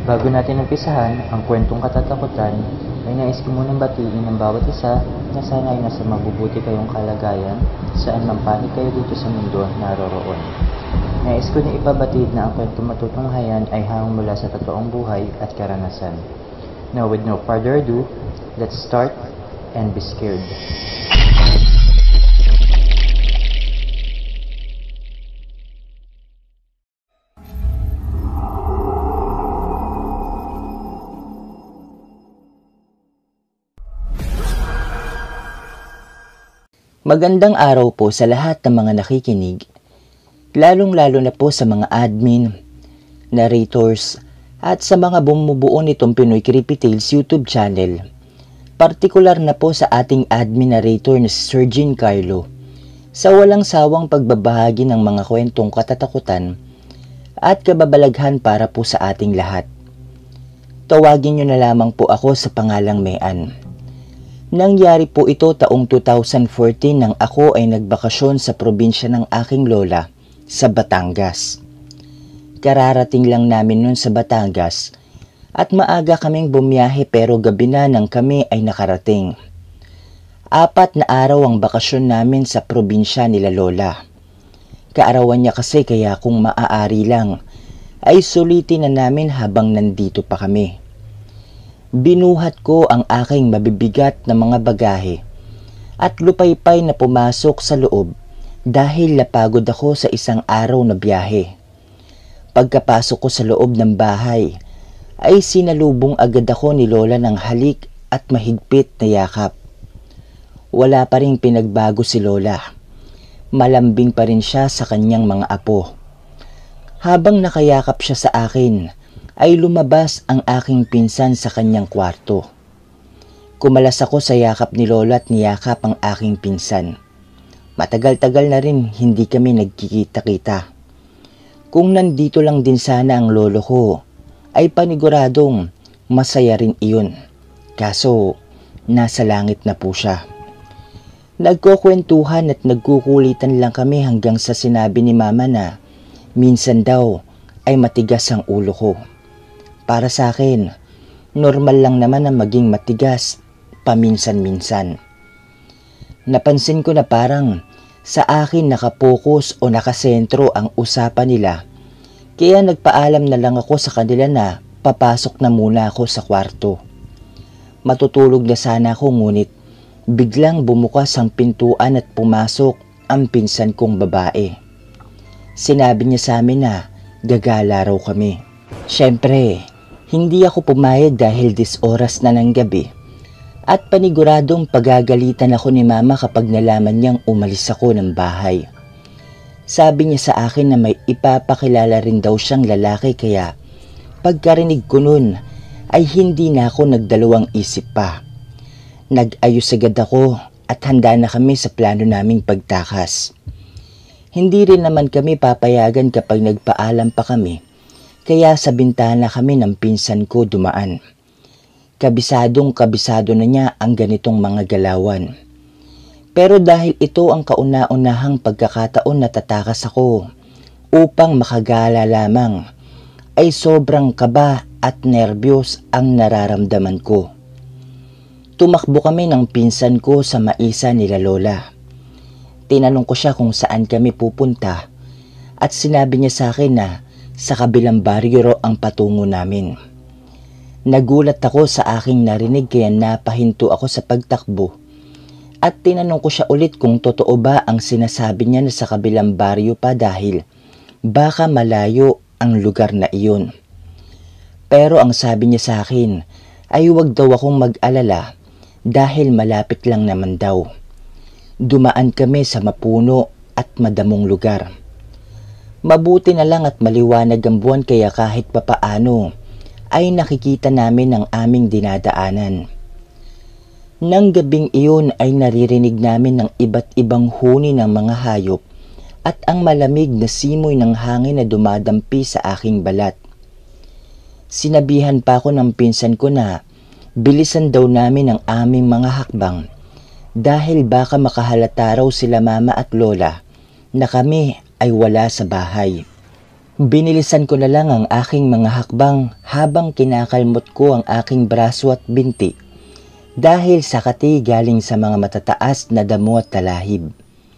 Bago natin umpisahan ang kwentong katatakutan, ay nais ko munang batiin ng bawat isa na sana ay nasa mabubuti kayong kalagayan saan man panig kayo dito sa mundo naroroon. Nais ko na ipabatid na ang kwentong matutunghayan ay hanggang mula sa totoong buhay at karanasan. Now with no further ado, let's start and be scared. Magandang araw po sa lahat ng mga nakikinig, lalong-lalo na po sa mga admin, narrators, at sa mga bumubuo nitong Pinoy Creepy Tales YouTube channel. Partikular na po sa ating admin narrator na si Sir Jean Carlo, sa walang sawang pagbabahagi ng mga kwentong katatakutan at kababalaghan para po sa ating lahat. Tawagin niyo na lamang po ako sa pangalang Mean. Nangyari po ito taong 2014 nang ako ay nagbakasyon sa probinsya ng aking lola sa Batangas. Kararating lang namin nun sa Batangas at maaga kaming bumiyahe pero gabi na nang kami ay nakarating. 4 na araw ang bakasyon namin sa probinsya nila lola. Kaarawan niya kasi kaya kung maaari lang ay sulitin na namin habang nandito pa kami. Binuhat ko ang aking mabibigat na mga bagahe at lupaypay na pumasok sa loob dahil napagod ako sa isang araw na biyahe. Pagkapasok ko sa loob ng bahay ay sinalubong agad ako ni Lola ng halik at mahigpit na yakap. Wala pa ring pinagbago si Lola. Malambing pa rin siya sa kanyang mga apo. Habang nakayakap siya sa akin, ay lumabas ang aking pinsan sa kanyang kwarto. Kumalas ako sa yakap ni Lola at niyakap ang aking pinsan. Matagal-tagal na rin hindi kami nagkikita-kita. Kung nandito lang din sana ang lolo ko, ay paniguradong masaya rin iyon. Kaso, nasa langit na po siya. Nagkukwentuhan at nagkukulitan lang kami hanggang sa sinabi ni Mama na minsan daw ay matigas ang ulo ko. Para sa akin, normal lang naman na maging matigas paminsan-minsan. Napansin ko na parang sa akin nakapokus o nakasentro ang usapan nila, kaya nagpaalam na lang ako sa kanila na papasok na muna ako sa kwarto. Matutulog na sana ako ngunit biglang bumukas ang pintuan at pumasok ang pinsan kong babae. Sinabi niya sa amin na gagala raw kami. Siyempre, hindi ako pumayag dahil 10 oras na ng gabi at paniguradong pagagalitan ako ni Mama kapag nalaman niyang umalis ako ng bahay. Sabi niya sa akin na may ipapakilala rin daw siyang lalaki kaya pagkarinig ko nun ay hindi na ako nagdalawang isip pa. Nag-ayos agad ako at handa na kami sa plano naming pagtakas. Hindi rin naman kami papayagan kapag nagpaalam pa kami. Kaya sa bintana kami ng pinsan ko dumaan. Kabisado na niya ang ganitong mga galawan. Pero dahil ito ang kauna-unahang pagkakataon na tatakas ako upang makagala lamang, ay sobrang kaba at nerbiyos ang nararamdaman ko. Tumakbo kami ng pinsan ko sa maisa nila Lola. Tinanong ko siya kung saan kami pupunta at sinabi niya sa akin na sa kabilang baryo raw ang patungo namin. Nagulat ako sa aking narinig kaya napahinto ako sa pagtakbo at tinanong ko siya ulit kung totoo ba ang sinasabi niya na sa kabilang baryo pa dahil baka malayo ang lugar na iyon. Pero ang sabi niya sa akin ay huwag daw akong mag-alala dahil malapit lang naman daw. Dumaan kami sa mapuno at madamong lugar. Mabuti na lang at maliwanag ang buwan kaya kahit papaano ay nakikita namin ang aming dinadaanan. Nang gabing iyon ay naririnig namin ng iba't ibang huni ng mga hayop at ang malamig na simoy ng hangin na dumadampi sa aking balat. Sinabihan pa ako ng pinsan ko na bilisan daw namin ang aming mga hakbang dahil baka makahalata raw sila Mama at Lola na kami ay wala sa bahay. Binilisan ko na lang ang aking mga hakbang habang kinakalmot ko ang aking braso at binti dahil sa kati galing sa mga matataas na damo at talahib.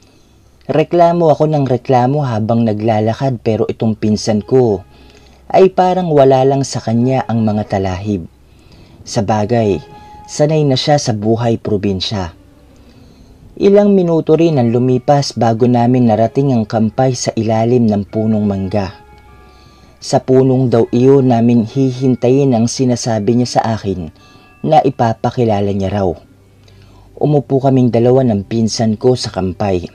Reklamo ako ng reklamo habang naglalakad pero itong pinsan ko ay parang wala lang sa kanya ang mga talahib. Sa bagay, sanay na siya sa buhay probinsya. Ilang minuto rin ang lumipas bago namin narating ang kampay sa ilalim ng punong mangga. Sa punong daw iyon namin hihintayin ang sinasabi niya sa akin na ipapakilala niya raw. Umupo kaming dalawa ng pinsan ko sa kampay.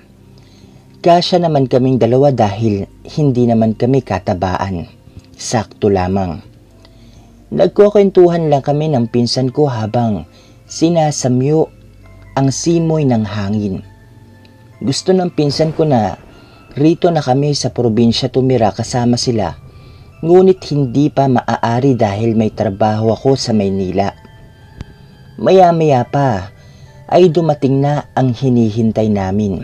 Kasya naman kaming dalawa dahil hindi naman kami katabaan. Sakto lamang. Nagkukwentuhan lang kami ng pinsan ko habang sinasamyo ang simoy ng hangin. Gusto ng pinsan ko na rito na kami sa probinsya tumira kasama sila, ngunit hindi pa maaari dahil may trabaho ako sa Maynila. Maya-maya pa ay dumating na ang hinihintay namin.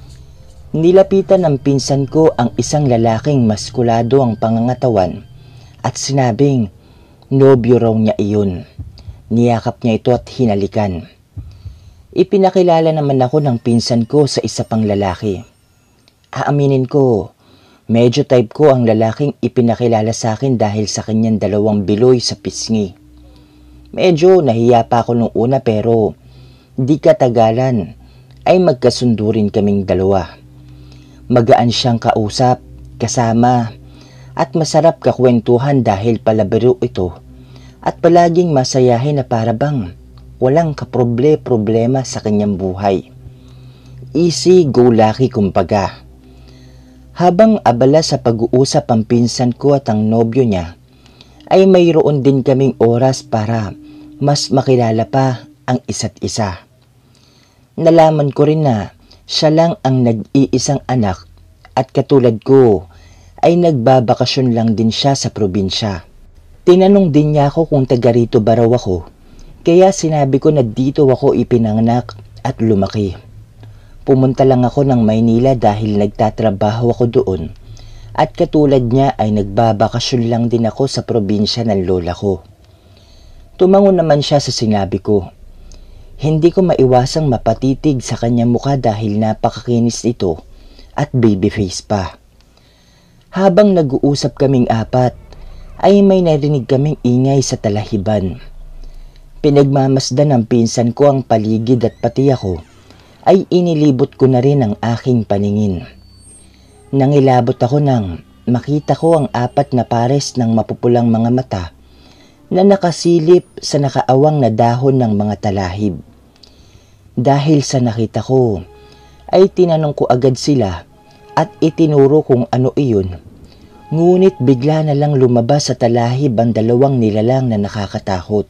Nilapitan ng pinsan ko ang isang lalaking maskulado ang pangangatawan at sinabing nobyo raw niya iyon. Niyakap niya ito at hinalikan. Ipinakilala naman ako ng pinsan ko sa isa pang lalaki. Aaminin ko, medyo type ko ang lalaking ipinakilala sa akin dahil sa kanyang dalawang biloy sa pisngi. Medyo nahiya pa ako nung una pero di katagalan ay magkasundo rin kaming dalawa. Magaan siyang kausap, kasama at masarap kakwentuhan dahil palabiro ito at palaging masayahin na parabang walang kaproble-problema sa kanyang buhay. Easy go lucky kumbaga. Habang abala sa pag-uusap ang pinsan ko at ang nobyo niya, ay mayroon din kaming oras para mas makilala pa ang isa't isa. Nalaman ko rin na siya lang ang nag-iisang anak at katulad ko ay nagbabakasyon lang din siya sa probinsya. Tinanong din niya ako kung taga rito ba raw ako, kaya sinabi ko na dito ako ipinanganak at lumaki. Pumunta lang ako ng Maynila dahil nagtatrabaho ako doon at katulad niya ay nagbabakasyon lang din ako sa probinsya ng lola ko. Tumango naman siya sa sinabi ko. Hindi ko maiwasang mapatitig sa kanyang mukha dahil napakakinis nito at baby face pa. Habang nag-uusap kaming apat, ay may narinig kaming ingay sa talahiban. Pinagmamasdan ng pinsan ko ang paligid at pati ako ay inilibot ko na rin ang aking paningin. Nangilabot ako nang makita ko ang apat na pares ng mapupulang mga mata na nakasilip sa nakaawang na dahon ng mga talahib. Dahil sa nakita ko, ay tinanong ko agad sila at itinuro kung ano iyon. Ngunit bigla na lang lumabas sa talahib ang dalawang nilalang na nakakatakot.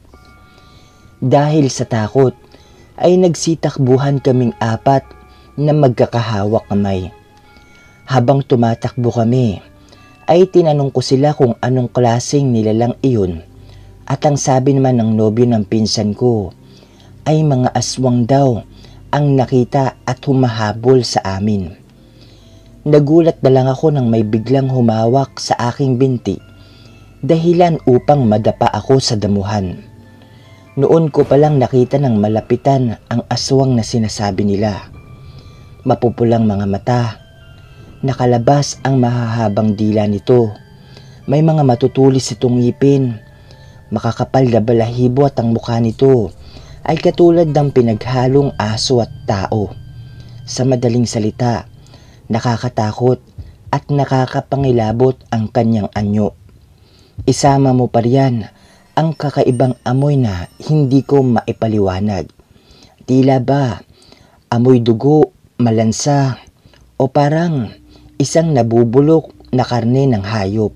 Dahil sa takot, ay nagsitakbuhan kaming apat na magkakahawak kamay. Habang tumatakbo kami, ay tinanong ko sila kung anong klaseng nilalang iyon at ang sabi naman ng nobyo ng pinsan ko ay mga aswang daw ang nakita at humahabol sa amin. Nagulat na lang ako nang may biglang humawak sa aking binti dahilan upang madapa ako sa damuhan. Noon ko palang nakita ng malapitan ang aswang na sinasabi nila. Mapupulang mga mata. Nakalabas ang mahahabang dila nito. May mga matutulis itong ngipin. Makakapal na balahibo at ang mukha nito ay katulad ng pinaghalong aso at tao. Sa madaling salita, nakakatakot at nakakapangilabot ang kanyang anyo. Isama mo pa riyan ang kakaibang amoy na hindi ko maipaliwanag. Tila ba amoy dugo, malansa, o parang isang nabubulok na karne ng hayop.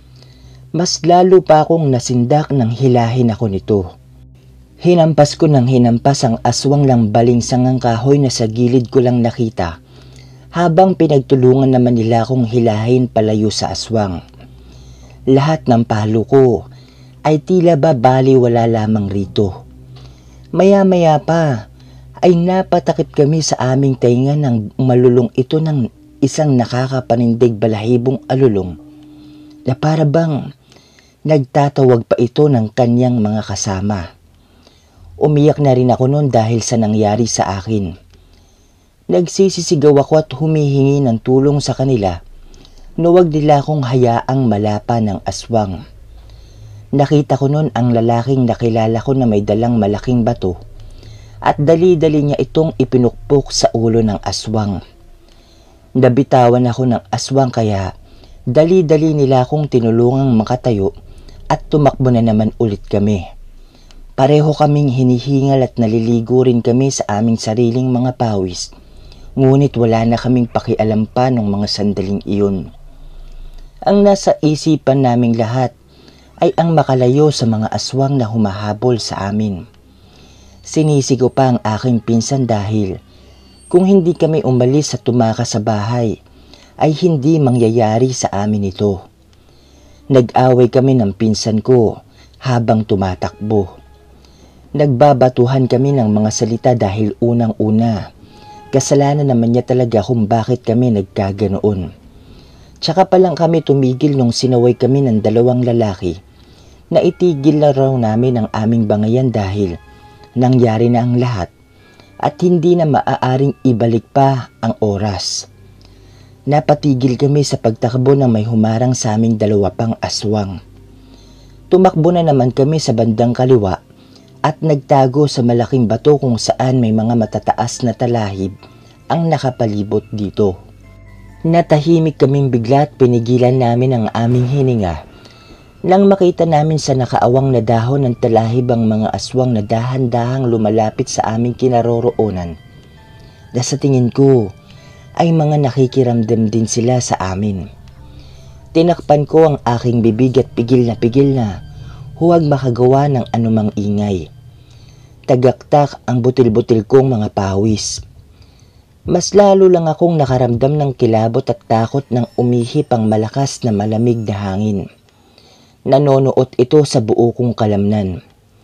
Mas lalo pa akong nasindak nang hilahin ako nito. Hinampas ko ng hinampas ang aswang lang baling-sangang kahoy na sa gilid ko lang nakita, habang pinagtulungan naman nila akong hilahin palayo sa aswang. Lahat ng palo ko ay tila ba baliwala lamang rito. Maya-maya pa ay napatakip kami sa aming tainga ng malulong ito ng isang nakakapanindig balahibong alulong na para bang nagtatawag pa ito ng kanyang mga kasama. Umiyak na rin ako noon dahil sa nangyari sa akin. Nagsisisigaw ako at humihingi ng tulong sa kanila na huwag nila akong hayaang malapa ng aswang. Nakita ko noon ang lalaking nakilala ko na may dalang malaking bato at dali-dali niya itong ipinukpok sa ulo ng aswang. Nabitawan ako ng aswang kaya dali-dali nila akong tinulungang makatayo at tumakbo na naman ulit kami. Pareho kaming hinihingal at naliligo rin kami sa aming sariling mga pawis. Ngunit wala na kaming pakialam pa ng mga sandaling iyon. Ang nasa isipan naming lahat ay ang makalayo sa mga aswang na humahabol sa amin. Sinisigo pa ang aking pinsan dahil kung hindi kami umalis at tumakas sa bahay, ay hindi mangyayari sa amin ito. Nag-away kami ng pinsan ko habang tumatakbo. Nagbabatuhan kami ng mga salita dahil unang-una, kasalanan naman niya talaga kung bakit kami nagkaganoon. Tsaka pa lang kami tumigil nung sinaway kami ng dalawang lalaki na itigil na raw namin ang aming bangayan dahil nangyari na ang lahat at hindi na maaaring ibalik pa ang oras. Napatigil kami sa pagtakbo na may humarang sa aming dalawa pang aswang. Tumakbo na naman kami sa bandang kaliwa at nagtago sa malaking bato kung saan may mga matataas na talahib ang nakapalibot dito. Natahimik kaming bigla at pinigilan namin ang aming hininga nang makita namin sa nakaawang na dahon ng talahib ang mga aswang na dahan-dahang lumalapit sa aming kinaroroonan. Na sa tingin ko ay mga nakikiramdam din sila sa amin. Tinakpan ko ang aking bibig at pigil na huwag makagawa ng anumang ingay. Tagaktak ang butil-butil kong mga pawis. Mas lalo lang akong nakaramdam ng kilabot at takot nang umihip ang malakas na malamig na hangin. Nanonoot ito sa buo kong kalamnan.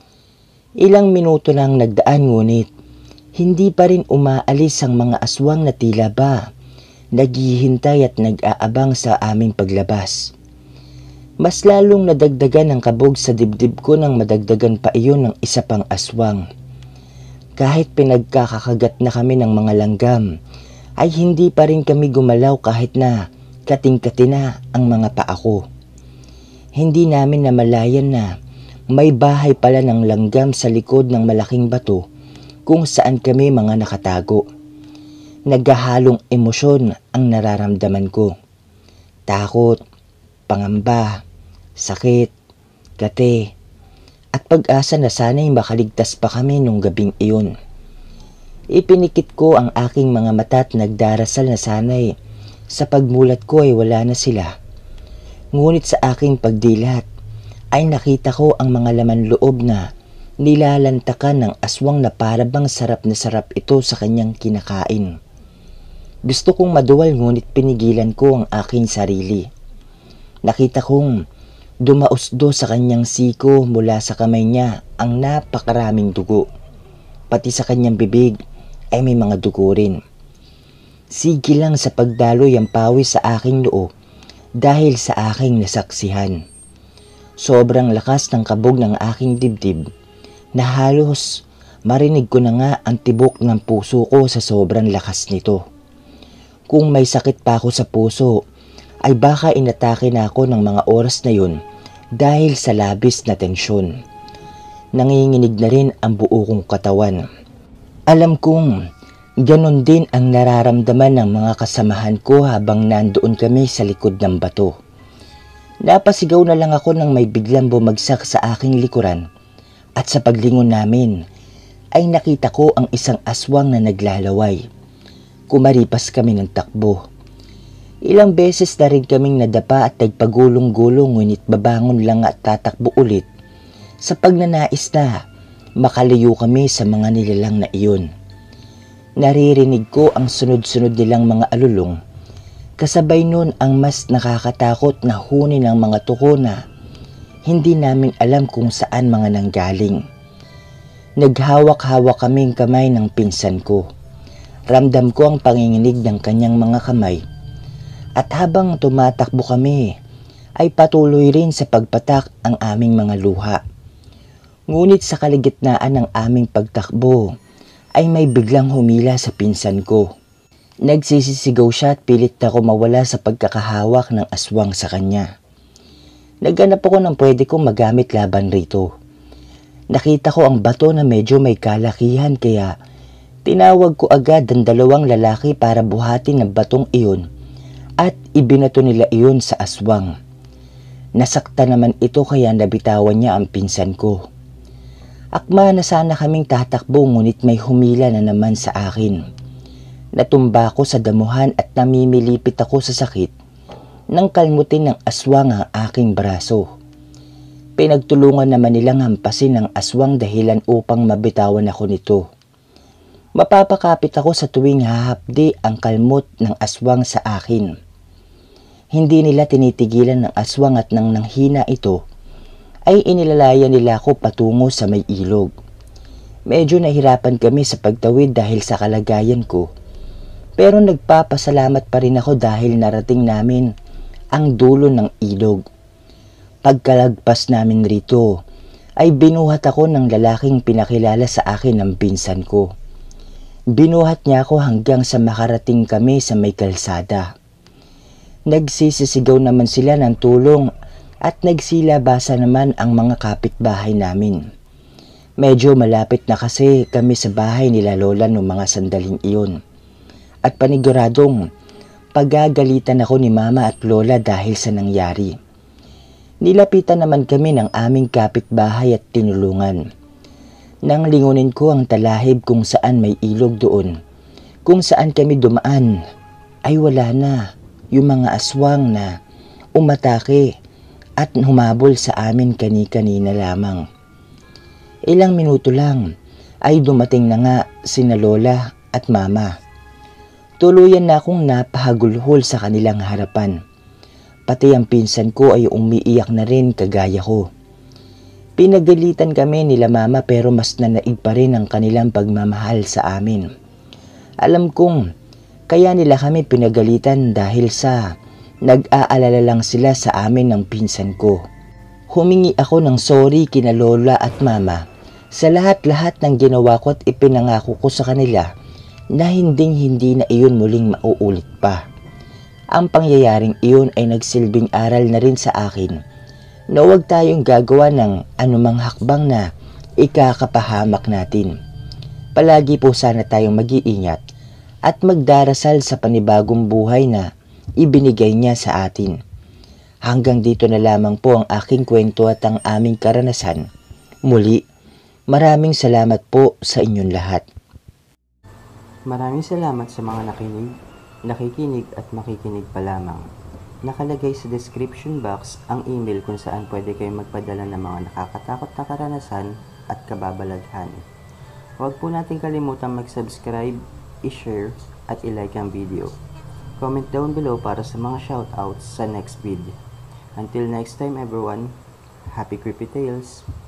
Ilang minuto nang nagdaan ngunit hindi pa rin umaalis ang mga aswang na tila ba naghihintay at nag-aabang sa aming paglabas. Mas lalong nadagdagan ang kabog sa dibdib ko nang madagdagan pa iyon ng isa pang aswang. Kahit pinagkakakagat na kami ng mga langgam, ay hindi pa rin kami gumalaw kahit na kating-kati na ang mga paa ko. Hindi namin namalayan na may bahay pala ng langgam sa likod ng malaking bato kung saan kami mga nakatago. Naghahalong emosyon ang nararamdaman ko. Takot, pangamba, sakit, kate, at pag-asa na sana'y makaligtas pa kami nung gabing iyon. Ipinikit ko ang aking mga mata at nagdarasal na sana'y sa pagmulat ko ay wala na sila. Ngunit sa aking pagdilat ay nakita ko ang mga laman loob na nilalantakan ng aswang na para bang sarap na sarap ito sa kanyang kinakain. Gusto kong maduwal ngunit pinigilan ko ang aking sarili. Nakita kong dumausdo sa kanyang siko mula sa kamay niya ang napakaraming dugo. Pati sa kanyang bibig ay may mga dugo rin. Sige lang sa pagdaloy ang pawis sa aking noo dahil sa aking nasaksihan. Sobrang lakas ng kabog ng aking dibdib na halos marinig ko na nga ang tibok ng puso ko sa sobrang lakas nito. Kung may sakit pa ako sa puso, ay baka inatake na ako ng mga oras na yun dahil sa labis na tensyon. Nanginginig na rin ang buo kong katawan. Alam kong ganon din ang nararamdaman ng mga kasamahan ko habang nandoon kami sa likod ng bato. Napasigaw na lang ako nang may biglang bumagsak sa aking likuran at sa paglingon namin ay nakita ko ang isang aswang na naglalaway. Kumaripas kami ng takbo. Ilang beses na rin kaming nadapa at nagpagulong-gulong ngunit babangon lang at tatakbo ulit sa pagnanais na makalayo kami sa mga nilalang na iyon. Naririnig ko ang sunod-sunod nilang mga alulong. Kasabay nun ang mas nakakatakot na huni ng mga tuko na hindi namin alam kung saan mga nanggaling. Naghawak-hawak kaming kamay ng pinsan ko. Ramdam ko ang panginginig ng kanyang mga kamay. At habang tumatakbo kami, ay patuloy rin sa pagpatak ang aming mga luha. Ngunit sa kalagitnaan ng aming pagtakbo ay may biglang humila sa pinsan ko. Nagsisisigaw siya at pilit ako mawala sa pagkakahawak ng aswang sa kanya. Naghanap ako ng pwede kong magamit laban rito. Nakita ko ang bato na medyo may kalakihan kaya tinawag ko agad ang dalawang lalaki para buhatin ang batong iyon at ibinato nila iyon sa aswang. Nasakta naman ito kaya nabitawan niya ang pinsan ko. Akma na sana kaming tatakbo ngunit may humila na naman sa akin. Natumba ako sa damuhan at namimilipit ako sa sakit nang kalmutin ng aswang ang aking braso. Pinagtulungan naman nilang hampasin ang aswang dahilan upang mabitawan ako nito. Mapapakapit ako sa tuwing hahapdi ang kalmot ng aswang sa akin. Hindi nila tinitigilan ng aswang at nang nanghina ito, ay inilalaya nila ako patungo sa may ilog. Medyo nahirapan kami sa pagtawid dahil sa kalagayan ko, pero nagpapasalamat pa rin ako dahil narating namin ang dulo ng ilog. Pagkalagpas namin rito, ay binuhat ako ng lalaking pinakilala sa akin ng pinsan ko. Binuhat niya ako hanggang sa makarating kami sa may kalsada. Nagsisisigaw naman sila ng tulong at nagsilabasa naman ang mga kapitbahay namin. Medyo malapit na kasi kami sa bahay nila lola noong mga sandaling iyon. At paniguradong pagagalitan ako ni mama at lola dahil sa nangyari. Nilapitan naman kami ng aming kapitbahay at tinulungan. Nang lingunin ko ang talahib kung saan may ilog doon, kung saan kami dumaan, ay wala na yung mga aswang na umatake at humabol sa amin kani-kanina lamang. Ilang minuto lang ay dumating na nga sina lola at mama. Tuluyan na akong napahagulhol sa kanilang harapan. Pati ang pinsan ko ay umiiyak na rin kagaya ko. Pinagalitan kami nila mama pero mas nanaig pa rin ang kanilang pagmamahal sa amin. Alam kong kaya nila kami pinagalitan dahil sa nag-aalala lang sila sa amin ng pinsan ko. Humingi ako ng sorry kina lola at mama sa lahat-lahat ng ginawa ko at ipinangako ko sa kanila na hindi na iyon muling mauulit pa. Ang pangyayaring iyon ay nagsilbing aral na rin sa akin na huwag tayong gagawa ng anumang hakbang na ikakapahamak natin. Palagi po sana tayong mag-iingat at magdarasal sa panibagong buhay na ibinigay niya sa atin. Hanggang dito na lamang po ang aking kwento at ang aming karanasan. Muli, maraming salamat po sa inyong lahat. Maraming salamat sa mga nakikinig at makikinig pa lamang. Nakalagay sa description box ang email kung saan pwede kayong magpadala ng mga nakakatakot na karanasan at kababalaghan. Huwag po natin kalimutan mag-subscribe, i-share at i-like ang video. Comment down below para sa mga shoutouts sa next video. Until next time everyone, happy creepy tales!